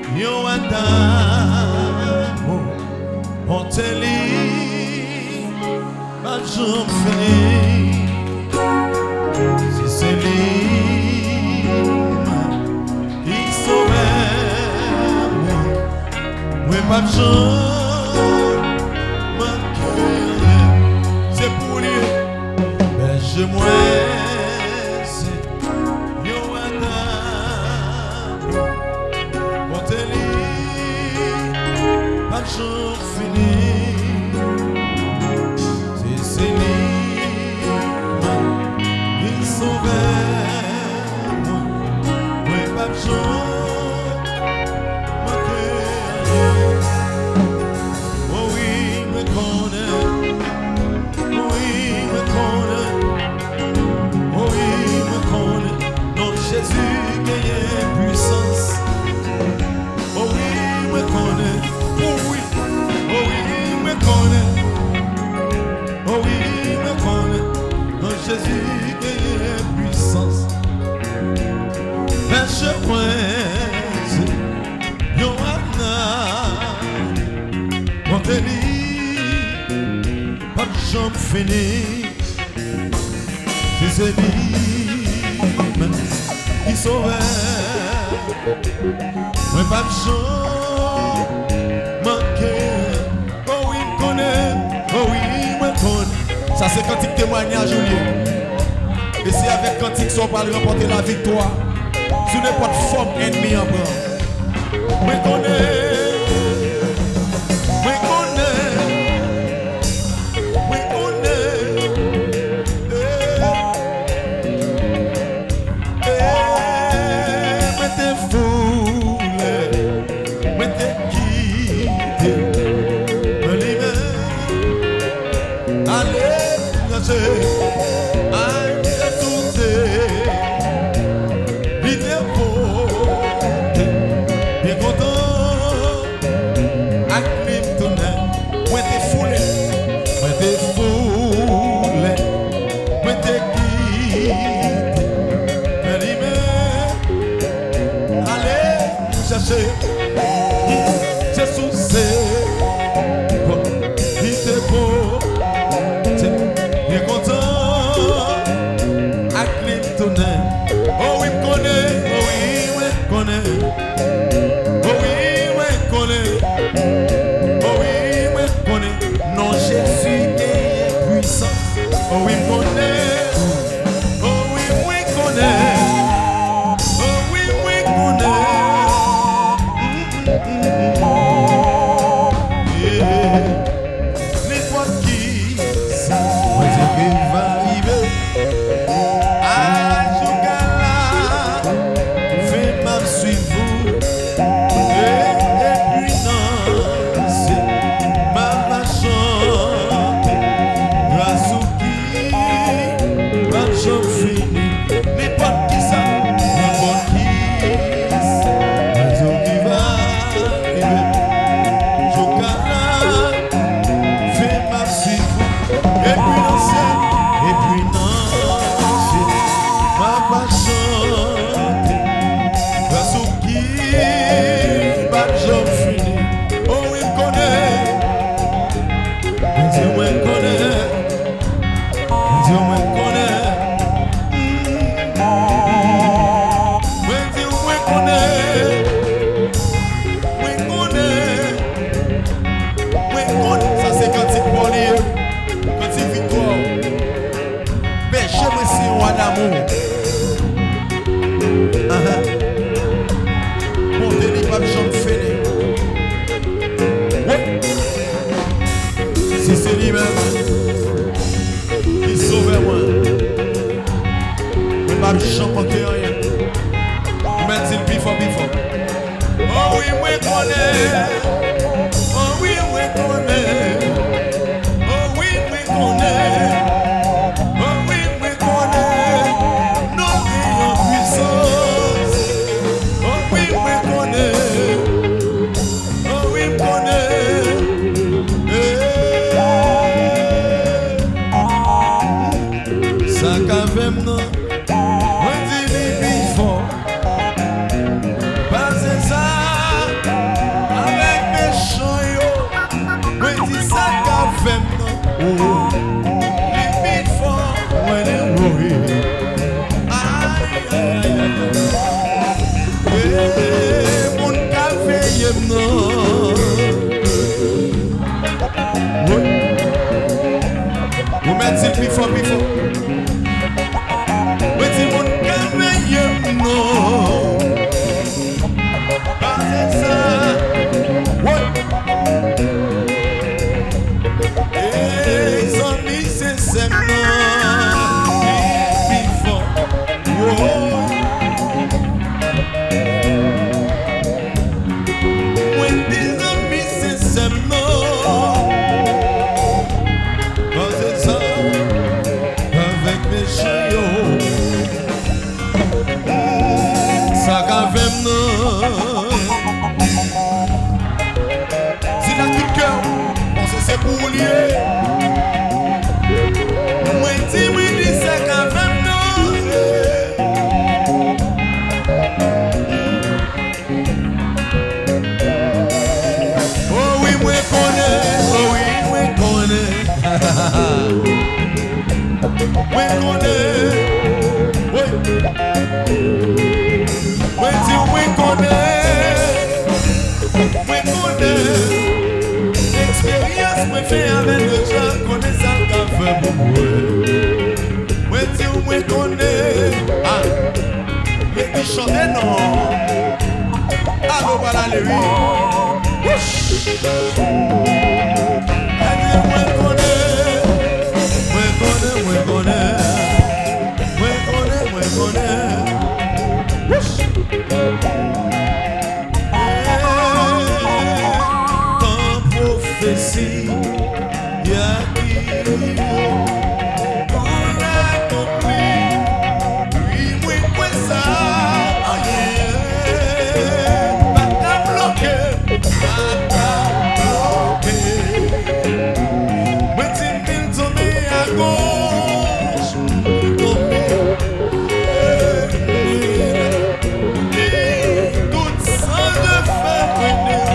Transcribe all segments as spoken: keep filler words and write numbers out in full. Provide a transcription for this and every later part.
Yo Adam, on te lit, ma jambe finie. Si c'est lui qui sauve, moi pas de jambe, ma cœur, c'est pour lui. Mais je moi. Jour fini, c'est Céline qui sauvait moi, moi pas de jour, ma cœur. Oh oui, me connaît, oh oui, me connaît, oh oui, me connaît, non Jésus gagne puissance, oh oui, me connaît. Oh oui, me connaît, oh Jésus qui est puissance. Mais je prince, Yohanna, mon délit, pas de jambe finie. Si c'est lui qui sauve, mais pas de jambe manquée. Oh oui, moi connais. Ça c'est cantique témoignage, Julien. Et c'est avec cantique qu'on va remporter la victoire sur n'importe forme ennemie en bas. Moi connais. Moi connais. Moi connais. Eh, eh, mais t'es fou. Mais t'es quitté. limite fort, when it worry. Aïe, aïe, aïe, aïe. Mon café, y'a non. Vous mettez le plus fort, plus fort. Mettez mon café, y'a non. Pas ça. Ouais. Les amis, c'est seulement plus fort. Ouais, des amis, c'est seulement. Pas ça. Avec mes chiots. Ça gave non. C'est là tout cœur. C'est pour lui. Moi dis oui dis ça quand même non. Oh oui moi connais, oh oui moi connais. Moi connais. Oui. Moi dis oui connais. Moi connais. Expérience me fait avec le gens connaissant qu'à faire pour moi. Moi dis où moi connais. Ah, mais qui chante non. Allô voilà les oui. Moi connais. Moi connais, moi connais. Moi connais, moi connais. Prophétie, y'a qui on accompli, oui, oui, quoi ça, oh yeah, pas qu'à bloquer, pas qu'à bloquer, mais tu m'as tombé à gauche, tombé, tout sans le faire connaître.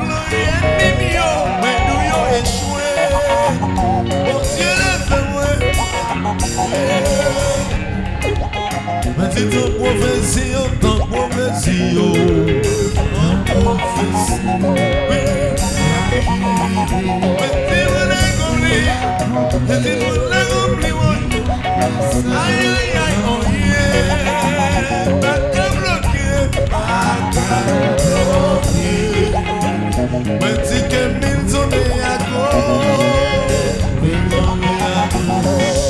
Mais c'est ton prophétie, ton prophétie, ton prophétie. Mais c'est mon accompli, c'est mon accompli. Aïe, aïe, aïe, oh yeah. Pas qu'à bloquer, pas qu'à bloquer. Mais c'est que mille tombés à gauche, mille tombés à gauche.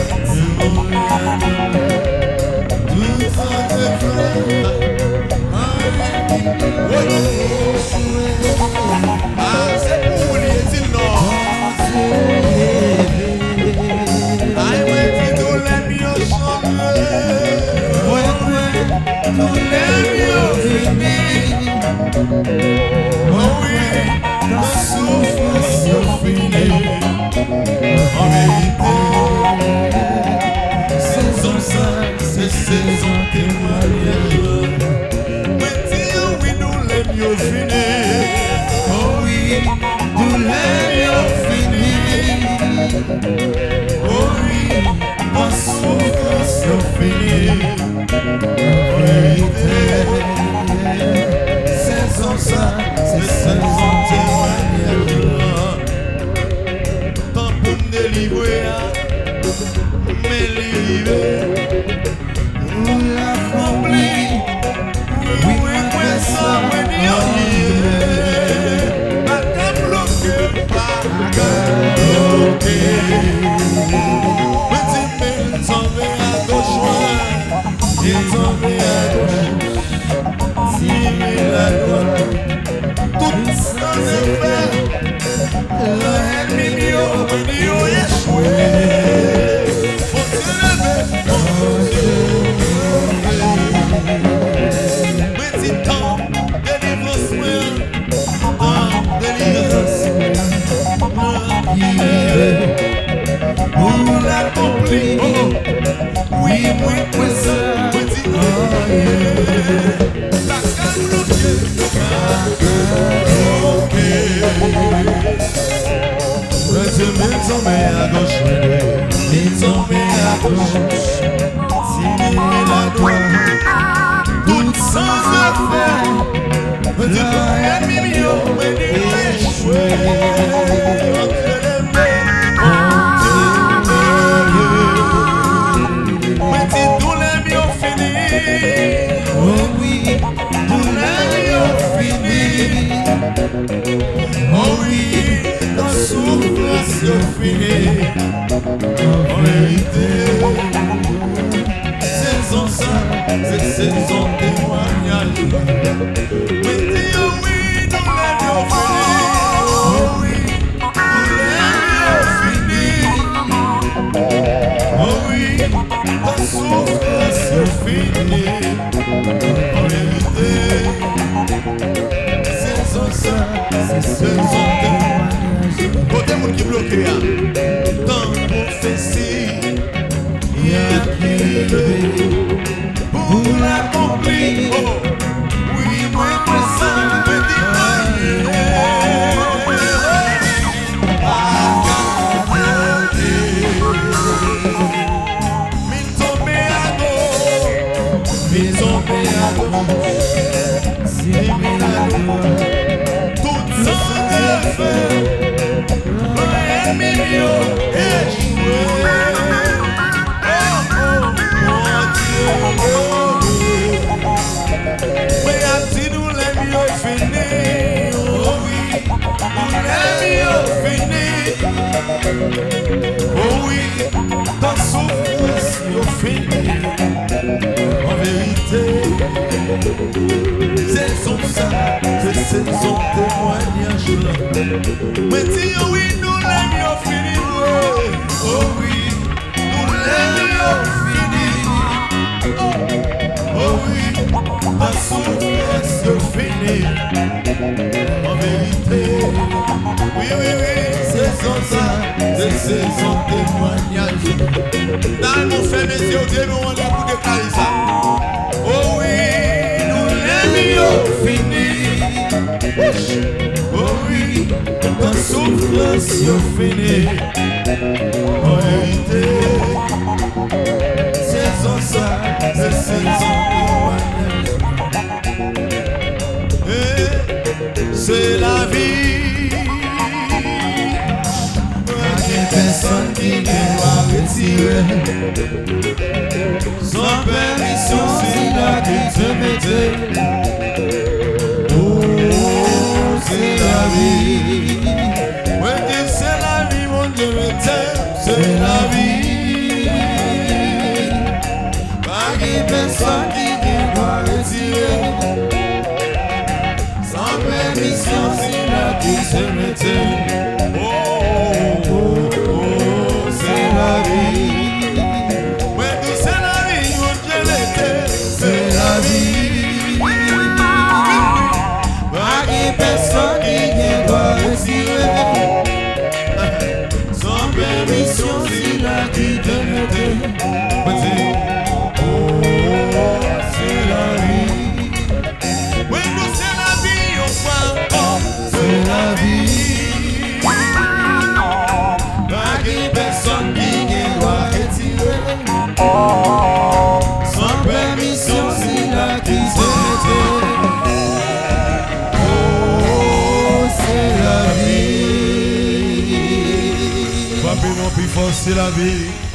Ah, c'est pour lui, c'est non. Aïe, ouais, c'est tout les mieux changés. Ouais, ouais, tout les mieux finis. Oh oui, la souffrance est finie. En vérité, saison ça, c'est saison témoignage. Mieux fini, oh oui, tous les mieux fini, oh oui, ma souffrance est finie, vérité, saison ça, c'est saison témoignage, temps pour me délivrer, me livrer, nous l'accomplir. Oui, oui, oui, ça, oui, oui, pas qu'à bloquer, pas qu'à bloquer. Petit peu, il tombé à gauche, il tombé à gauche, si il à droite, tout sans effet, le milieu, milieu échoué. Faut se lever, faut se lever. Temps, délivrance, temps, délivrance, vous l'accompli, oui, oui, oui, ça, petit, oh, yeah, la bloqué, bloqué, mais je me tombé à à gauche, il tombe à gauche, tirer la droite, tout sans affaire, de un million, mais il échoué, entre les mains, entre les mains, mais si tous les miens finis, oh oui, tous les miens finis, oh oui, dans souffrance finie, en vérité, saison ça, c'est saison témoignage. Mais dis oh oui, nous l'avons fini, oh oui, nous l'avons fini, oh oui, dans souffrance finie, en vérité, saison ça, c'est saison témoignage. Côté monde qui bloque, dans prophétie, il y a qui pour l'accomplir. Oh, oui, moi, moi, ça me dit mi tombe à gauche, mi tombe à gauche, si mi la droite, tout sans effet, un million échoué. Mais à ti nous les mieux finis, oh oui, nous les mieux finis, oh oui, dans souffrance nous finis, en vérité, c'est son ça, c'est son témoignage là. Mais dis oh oui, nous les mieux finis, oh oui, nous les mieux finis, oh oui, la souffrance finie, en vérité, oui, oui, oui, c'est son ça, c'est son témoignage. Dans nos faits, messieurs, Dieu nous on a pour déclarer ça. Oh oui, nous l'aimions fini, oh oui, la souffrance finie, en vérité, c'est son ça, c'est son témoignage. C'est la vie. Il n'y a personne qui doit retirer sans permission si la vie te mettait. Oh, c'est la vie. Oui, c'est la vie, mon Dieu, c'est la vie. Il n'y a personne qui doit retirer permission si la vie se mettait. Oh, oh, oh, c'est la vie. Ouais, tout c'est la vie, mon Dieu l'était. C'est la vie. Pas de personne qui doit retirer sans permission si la vie te mettait. Oh, oh, c'est la vie. C'est la vie. Pas de personne qui doit retirer sans permission si la vie se mettait. Oh, c'est la vie. Papi, mon plus fort, c'est la vie.